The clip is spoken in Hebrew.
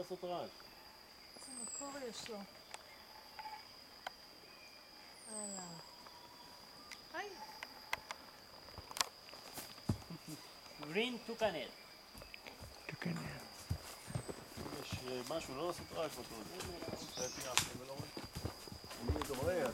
לעשות רעש. איזה מקור יש לו. הלאה. היי. גרין טוקנל. יש משהו, לא לעשות רעש בטוח. זה פירה. אני מדבר.